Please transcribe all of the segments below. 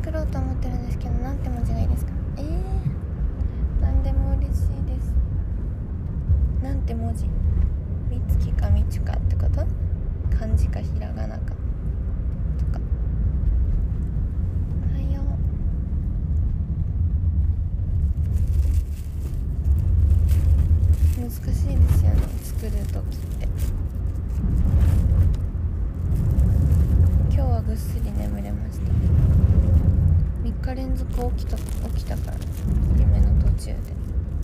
作ろうと思ってるんですけど、なんて文字がいいですか？なんでも嬉しいです。なんて文字？みつきかみちゅかってこと？漢字かひらがなかとか。おはよう。難しいですよね、作るときって。今日はぐっすり眠れました。3日連続起きたから、夢の途中で。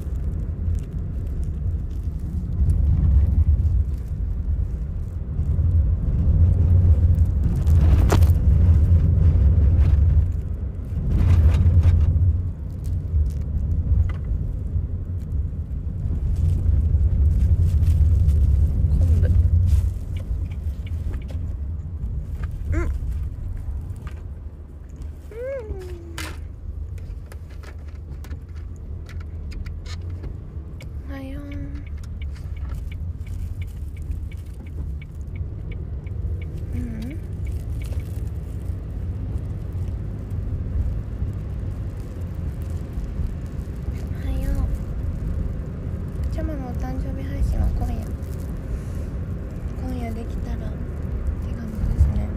できたらって感じですね。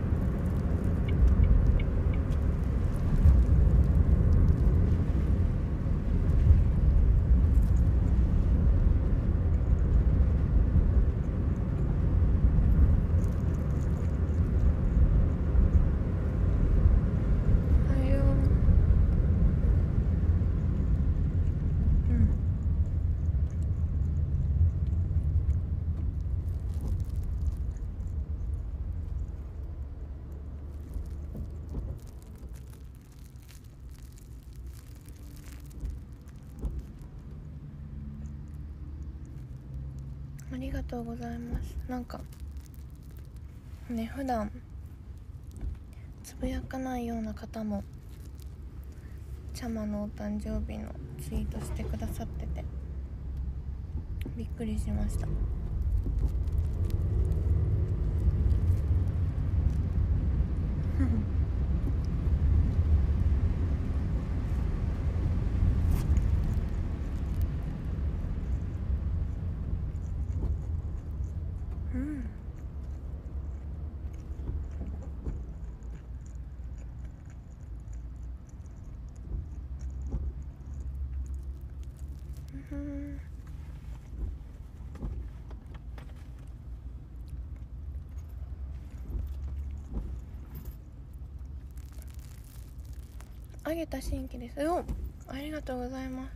ありがとうございます。なんかね、普段つぶやかないような方もちゃまのお誕生日のツイートしてくださっててびっくりしました。あげた新規です。ありがとうございます。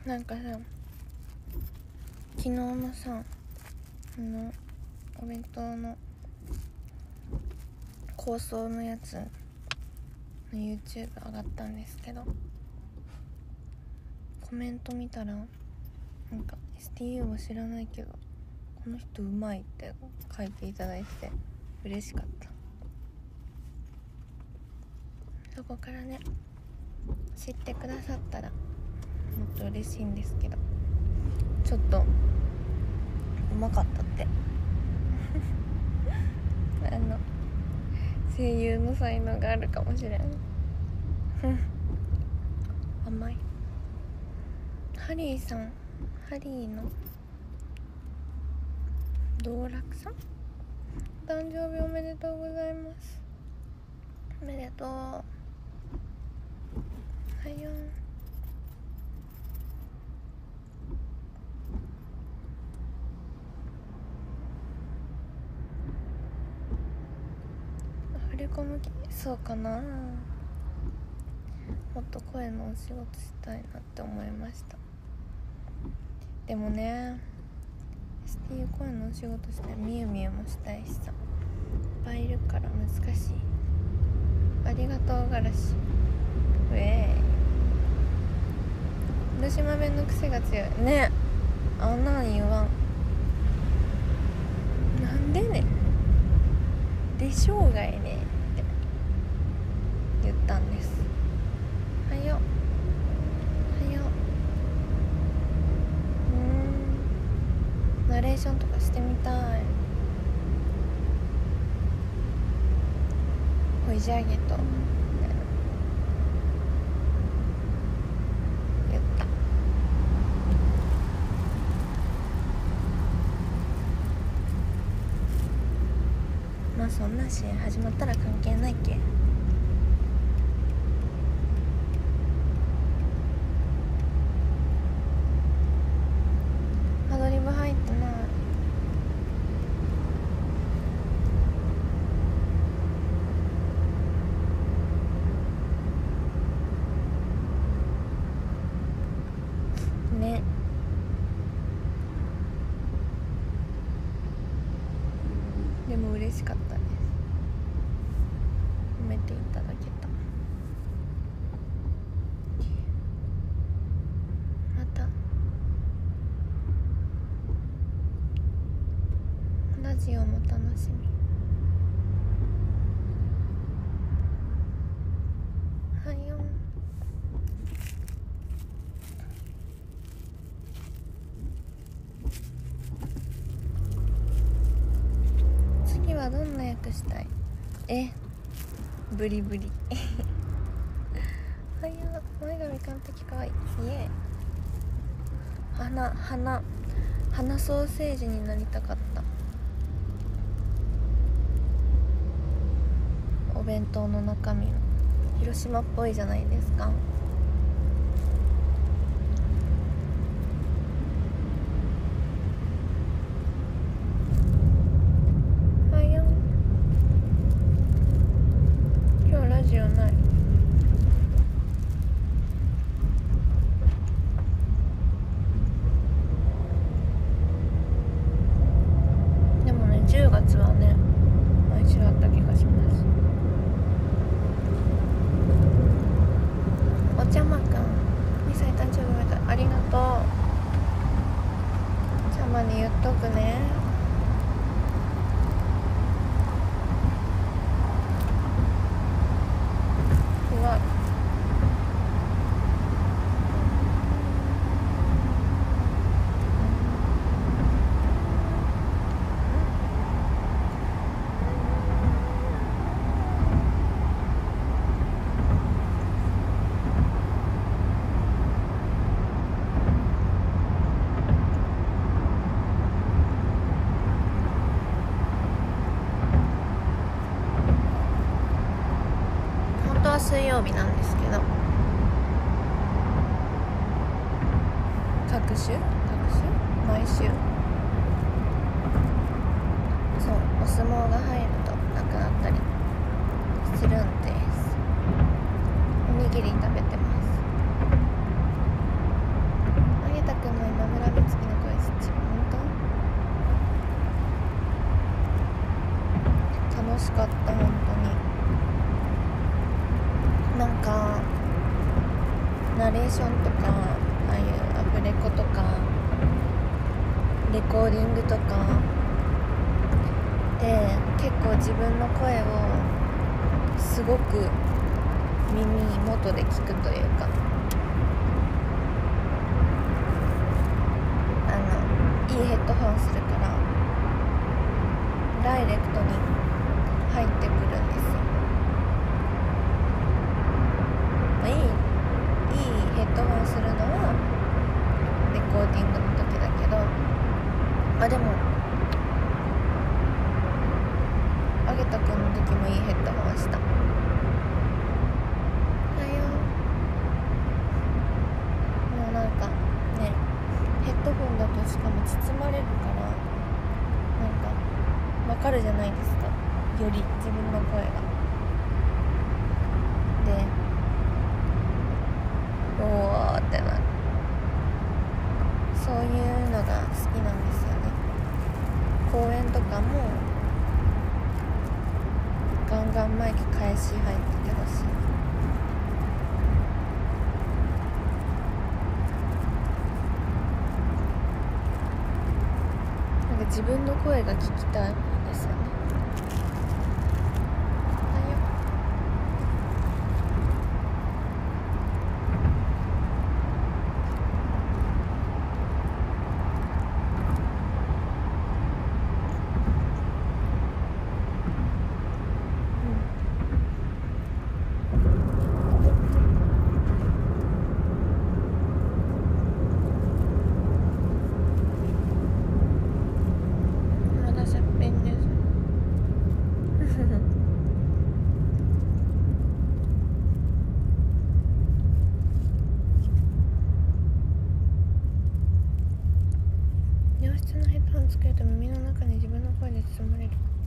なんかさ、昨日のさ、お弁当の構想のやつの YouTube 上がったんですけど、コメント見たらなんか STU も知らないけどこの人うまいって書いていただいて嬉しかった。そこからね、知ってくださったらもっと嬉しいんですけど、ちょっとうまかったって声優の才能があるかもしれん甘い。ハリーさん、ハリーの道楽さん、誕生日おめでとうございます。おめでとう。おはよう。振り込む気、そうかな。もっと声のお仕事したいなって思いました。でもね、STU 声のお仕事してみゆみゆもしたいしさ、いっぱいいるから難しい。ありがとうがらし、ウェーイ。広島弁の癖が強いね。あんなん言わん。なんでねでしょうがいねって言ったんです。はよはよ。ナレーションとかしてみたい。ほいじゃげとまあそんなし始まったら関係ないっけ。アドリブ入ってない。ね。でも嬉しかったです。褒めていただけた。またラジオも楽しみ。はいよ。次はどんな役したい？ブリブリはいよ。前髪完璧かわいい。イエー。花ソーセージになりたかった。お弁当の中身の広島っぽいじゃないですか。はいよ。今日ラジオない。でもね、10月はね毎週あった気がします。おちゃまくん2歳誕生日おめでとう。ありがとう。ちゃまに言っとくね。怖い。水曜日なんですけど、各週毎週そうお相撲が入るとなくなったりするんです。おにぎり食べてます。あげたくんの今村美月の声質本当楽しかった。本当になんかナレーションとかああいうアフレコとかレコーディングとかで結構自分の声をすごく耳元で聞くというか、いいヘッドホンするからダイレクトに入ってくるんですよ。いいヘッドホンするのはレコーディングの時だけど、でもあげたくんの時もいいヘッドホンした。もうなんかね、ヘッドホンだとしかも包まれるからなんかわかるじゃないですか、より自分の声が。でおーってなる。そういうのが好きなんですよね。公演とかもガンガンマイク返し入っててほしい。なんか自分の声が聞きたいんですよね。まだすっぴんです。 ンつけると耳の中に自分の声で包まれる。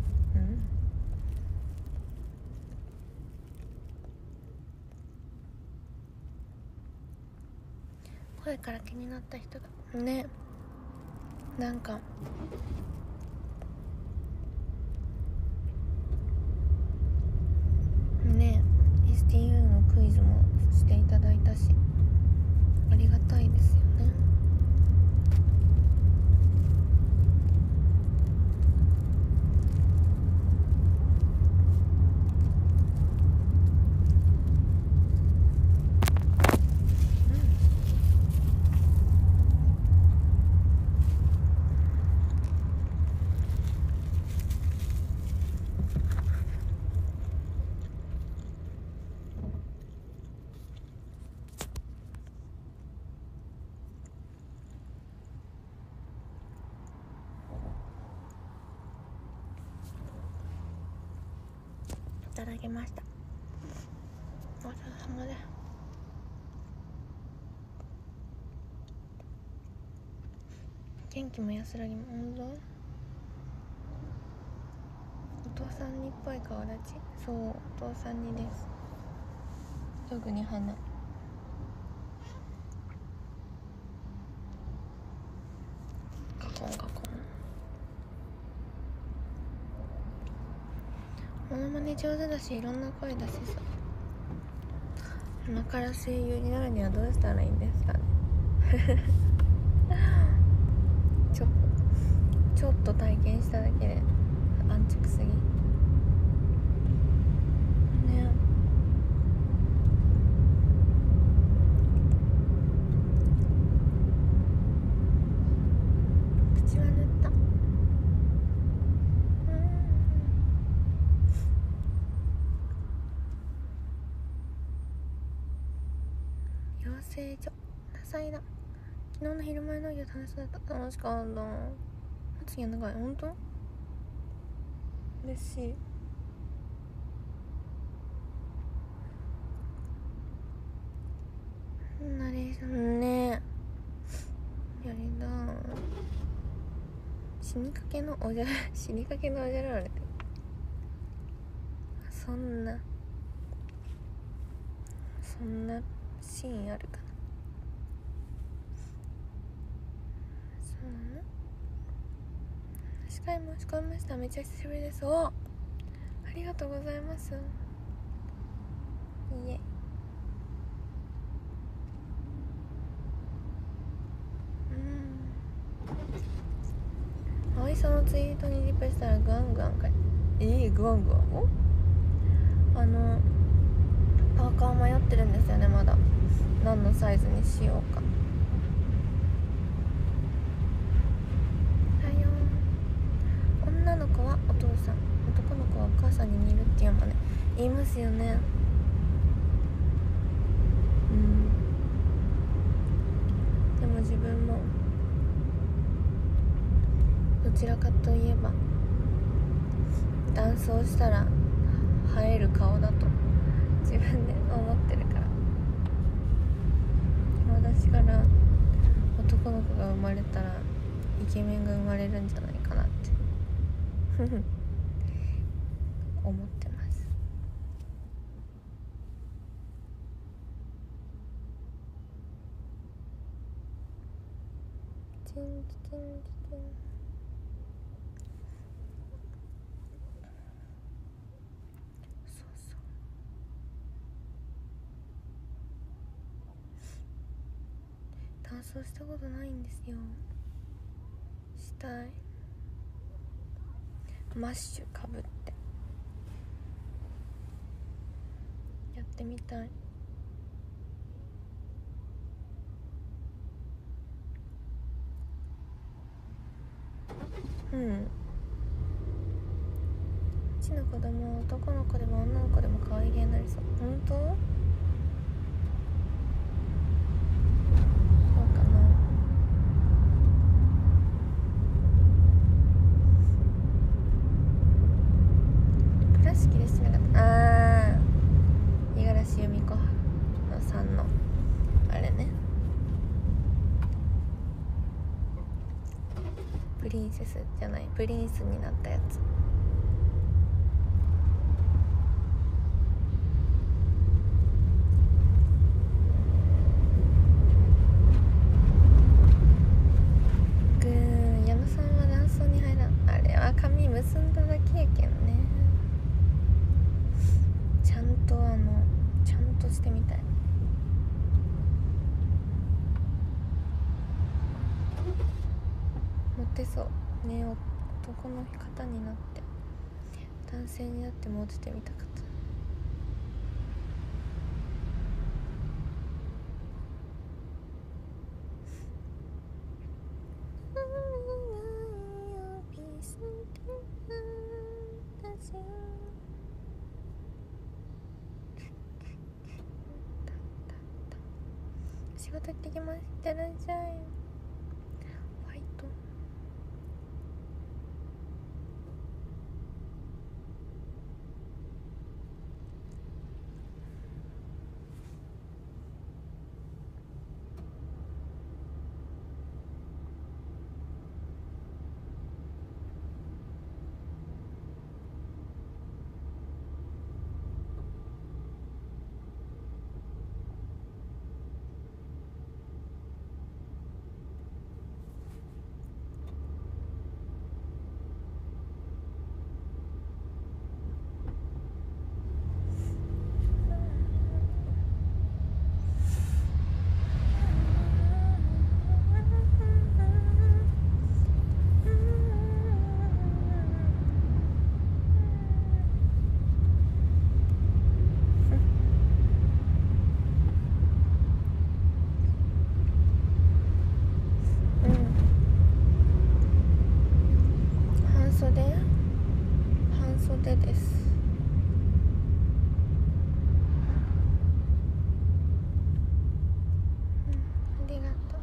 声から気になった人がね、なんかね STU のクイズもしていただいたし、ありがたいですよね。いただきました。ごちそうさまです。元気も安らぎも。本当？お父さんにっぽい顔立ち。そう、お父さんにです。特に鼻。カコンカコン。モノマネ上手だし、いろんな声だしさ。今から声優になるにはどうしたらいいんですかね。ちょっと体験しただけで安直すぎね。口は塗った。養成所多彩だ。昨日の昼前の授業楽しかった。楽しかった。次は長い。本当？嬉しい。ナレーションね。やりだ。死にかけのおじゃらられて。そんなシーンあるかな。そうな。司会申し込みました。めっちゃ久しぶりです。お、ありがとうございます。いえ、葵さんのツイートにリプしたらグワングワンかい。グワングワンをパーカー迷ってるんですよね。まだ何のサイズにしようか。女の子はお父さん、男の子はお母さんに似るっていうのね、言いますよね。でも自分もどちらかといえば男装したら映える顔だと自分で思ってるから、私から男の子が生まれたらイケメンが生まれるんじゃないかなって思ってます。チンチンチン。ダンスをしたことないんですよ。したい。マッシュかぶってやってみたい。うちの子供は男の子でも女の子でも可愛げになりそう。本当？プリンセセスじゃない、プリンスになったやつ。矢野さんは卵巣に入らん。あれは髪結んだだけやけんね。ちゃんとしてみたい。モテそうね。男の方になって男性になってモテてみたかった。仕事行ってきます。いってらっしゃい。ファイト。半袖です。ありがと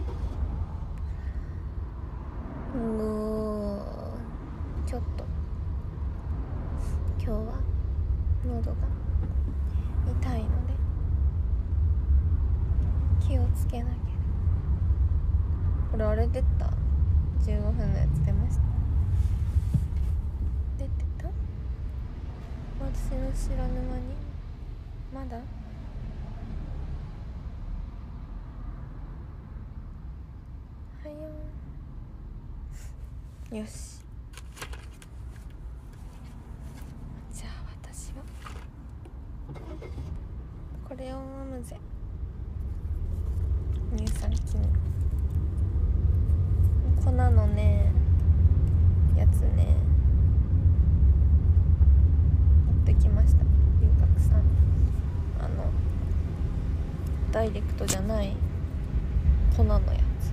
う。ちょっと今日は喉が痛いので気をつけなきゃ。これあれ出た？15分のやつ出ました。出てた？私の知らぬ間に。まだ？はよし。じゃあ私はこれを飲むぜ。乳酸菌粉のねやつね持ってきました。龍角散ダイレクトじゃない粉のやつ。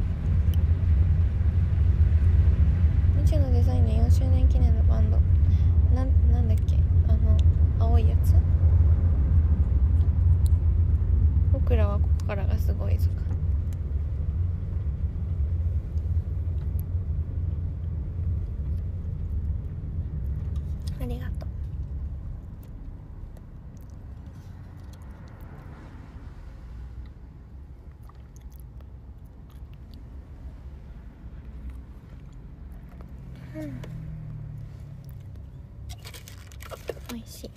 宇宙のデザインの4周年記念のバンドなんだっけ、青いやつ。僕らはここからがすごいぞか。ありがとう。おいしい。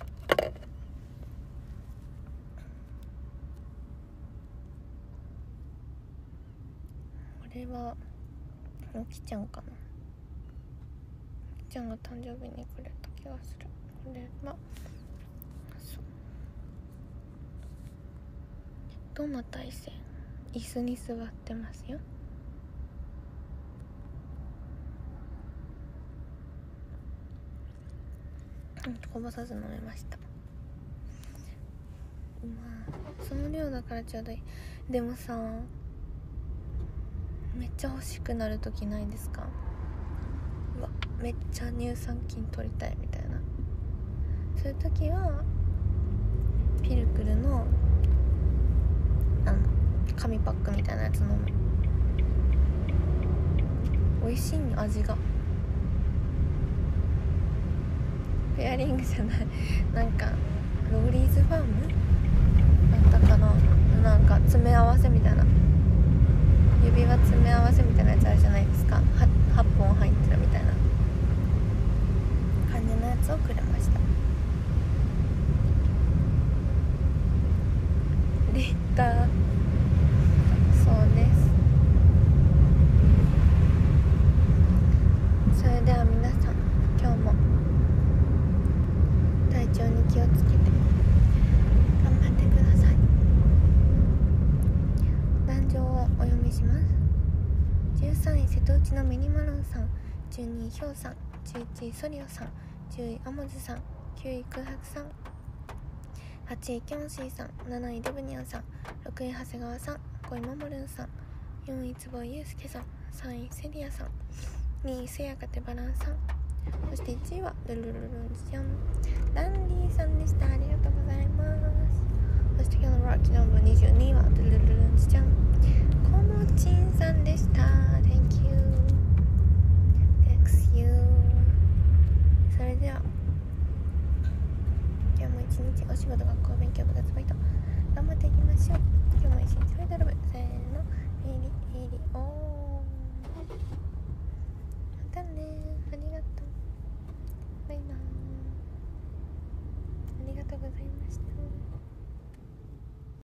これはおきちゃんかな。おきちゃんが誕生日にくれた気がする。これはそうどんな体勢？椅子に座ってますよ。こぼさず飲めました。まあその量だからちょうどいい。でもさ、めっちゃ欲しくなる時ないですか？うわ、めっちゃ乳酸菌取りたいみたいな。そういう時はピルクルの紙パックみたいなやつ飲む。美味しいんよ、味が。ペアリングじゃないなんかローリーズファームだったかな。なんか詰め合わせみたいな、指輪詰め合わせみたいなやつあるじゃないですか。 8本入ってるみたいな感じのやつをくれました。レター、そうです。それでは皆さん、今日も体調に気をつけて頑張ってください。壇上をお読みします。13位瀬戸内のミニマロンさん、12位ヒョウさん、11位ソリオさん、10位アモズさん、9位空白さん、8位キョンシーさん、7位デブニャンさん、6位長谷川さん、5位モモルンさん、4位坪井祐介さん、3位セリアさん、2位せやかてバランさん、そして1位はルルルルンちゃんランディさんでした。ありがとうございます。そして今日のラッキーナンバー22位はルルルルンちゃんコモチンさんでした。 Thank you Thanks you。 それでは今日も一日お仕事、学校、勉強、部活、バイト頑張っていきましょう。今日も一日それぞれせーの、エリエリオー。またね、ありがとう、バイバーイ、ありがとうございました。